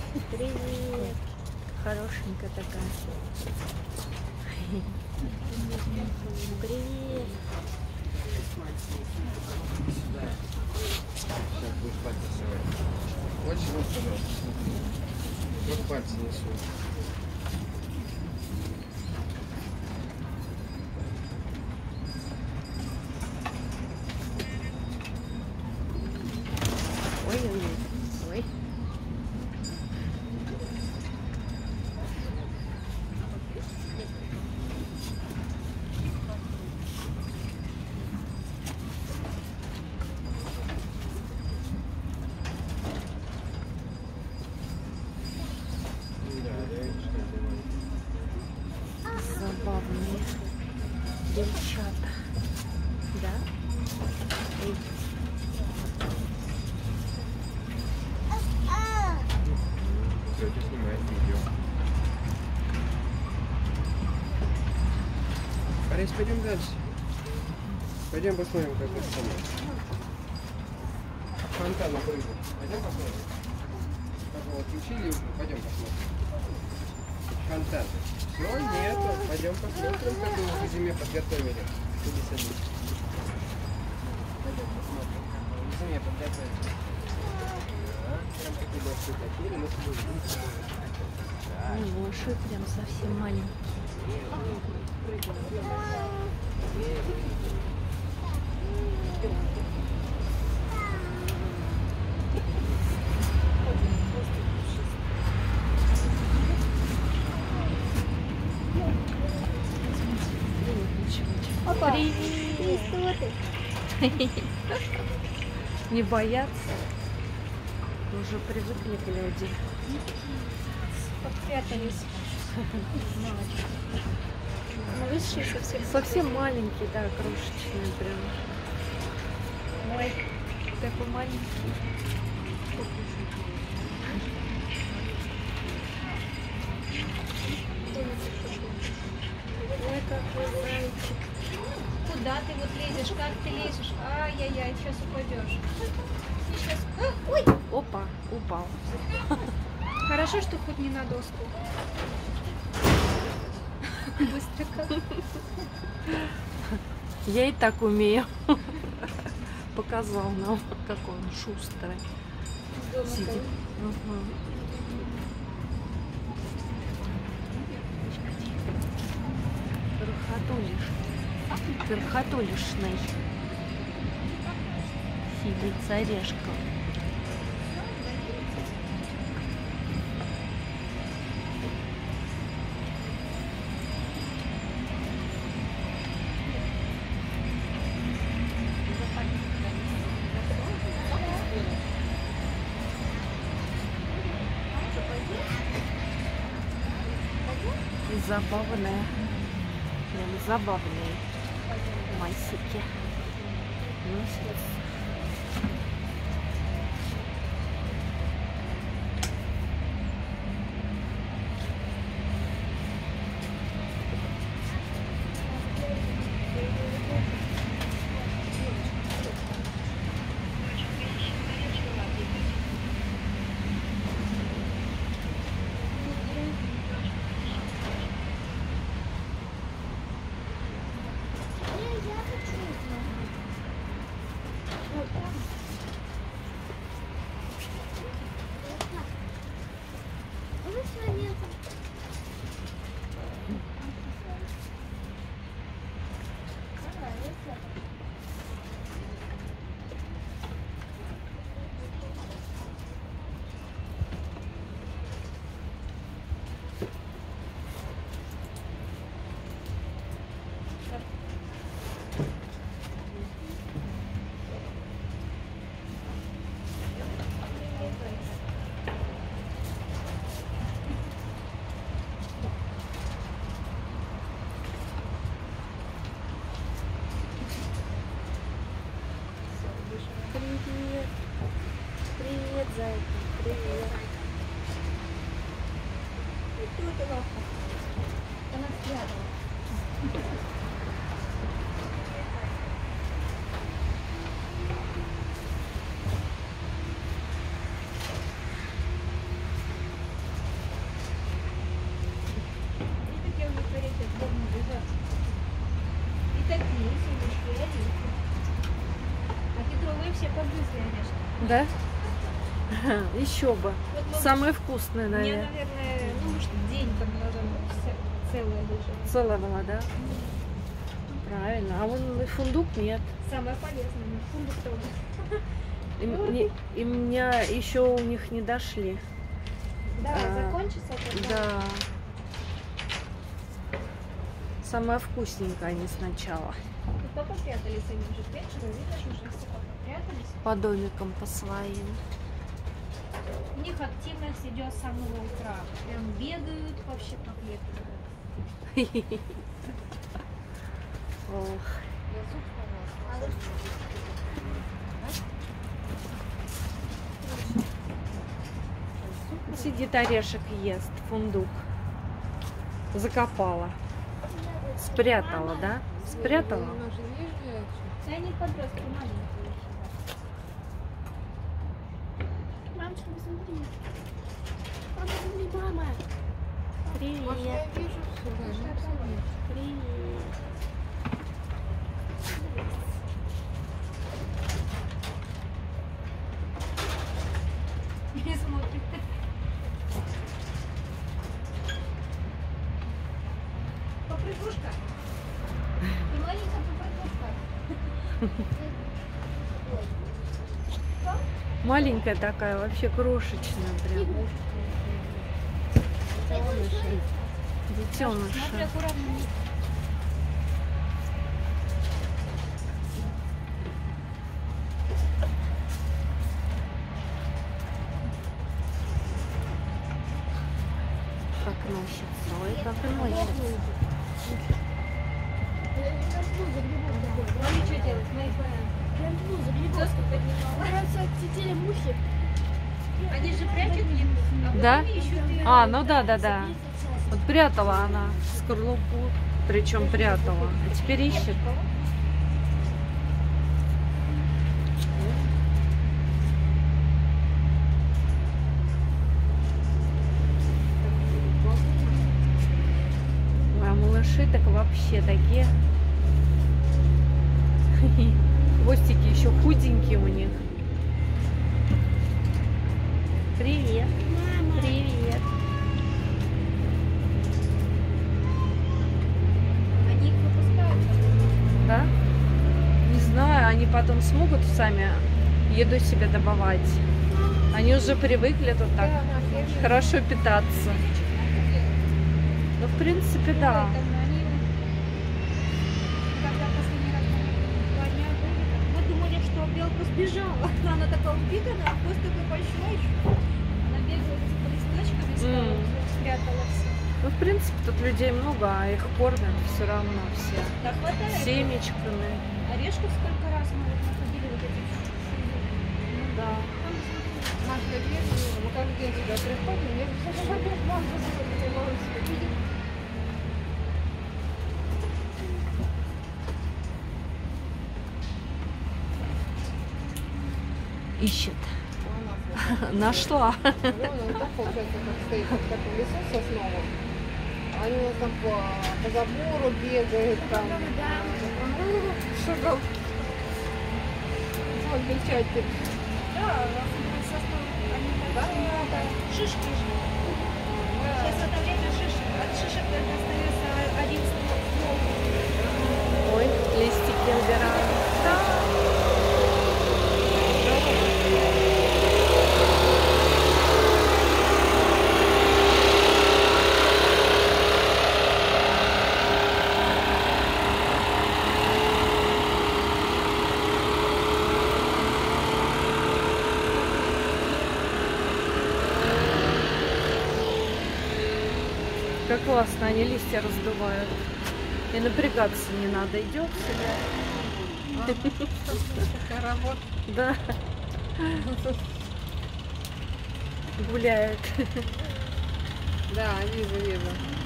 Привет. Хорошенькая такая. Привет. Сейчас будешь пальцы совать. Хочешь, вот, пожалуйста. Вот пальцы несу. Ой-ой-ой. Ой. Забавные девчата. Да? Эй. Тетя снимает видео. Борис, пойдем дальше. Пойдем посмотрим, как это самое. Фонтан на прыгу. Пойдем посмотрим. Как его отключили, пойдем посмотрим. Фонтан. Но нету. Пойдем посмотрим, как его к зиме подготовили. Иди садись. Пойдем посмотрим, как его к зиме подготовили. Прям такие большие такие, но Большой, прям совсем маленький. Опа! Привет. Что ты? Не боятся. Уже привыкли к люди. Подпрятались. Малыши совсем. Совсем маленький, да, крошечный прям. Ой, Такой маленький. Ой, какой зайчик. куда ты вот лезешь? Как ты лезешь? Ай-яй-яй, сейчас упадешь. Сейчас. Ой! Опа, упал. Хорошо, что хоть не на доску. Быстро как. Я и так умею. Показал нам, какой он шустрый. Сидит. Угу. Верхотулишный. Сидит орешком. Забавные, прям забавные масики. Носят. Привет. Привет, зайка. Привет. Кто ты, лапка? Она спрятала. такие, семечки, орешки. А кедровые все погрызли орешки. Да? Еще бы. Вот, может, Самые вкусные, мне, наверное. наверное, ну, может, день там надо целое лежит. Целая была, да? Правильно. А вон фундук нет. Самое полезное, но фундук тоже. И меня еще у них не дошли. Да, А, закончится тогда. Да. Самое вкусненькое они сначала. Тут попрятались они уже к вечеру, видно, что уже все попрятались. По домикам по своим. У них активность идет с самого утра. Прям бегают вообще по клетке. Ох. Сидит, орешек ест, фундук. Закопала. Спрятала, да? Спрятала? Да они подростки маленькие. Мамочка, посмотри. Мама, посмотри, мама. Привет. Привет. Не смотрит. Попрыгушка. Ты маленькая попрыгушка. Маленькая такая, вообще крошечная прям. Смотри, Детеныша. аккуратно. Как носится. Ой, как носится. Смотри, что делать? Смотри, доску поднимала. Цветели мухи. Они же прячут их, а Да? потом ищут их. А, ну да. Вот прятала она скорлупу, причем прятала. А теперь ищет. А малыши так вообще такие. Хвостики еще худенькие у них. Привет. Мама. Привет. Они их выпускают. Да? Не знаю, они потом смогут сами еду себе добывать. Они уже привыкли тут так хорошо питаться. Ну, в принципе, да. Они, когда последний раз два дня были, мы думали, что белка сбежала. Она такая упитанная, хвост такой большой. Она бегала с листочками, спрятала все. Ну, в принципе, тут людей много, а их кормят все равно все. Да хватает. Семечками. Орешков сколько раз мы вот находили вот эти. Ну да. Маш, я вижу, мы каждый день сюда приходим, я Ищет. Нашла. Ну, он так получается, как стоит вот такой лесок сосновый. Они у нас там по забору бегают, там шагал. Вот бельчатки. Да, они да. Шишки же. Сейчас в это время шишек. От шишек только остается один ствол. Ой, листики убираю. Как классно, они листья раздувают. И напрягаться не надо, идет себе. Такая работа. Да. Гуляет. Да, вижу.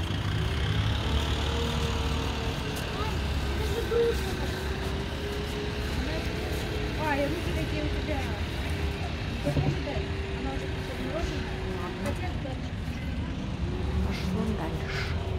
А, и руки такие у тебя. Она уже подмороженная. Хотя дальше. Пошло дальше.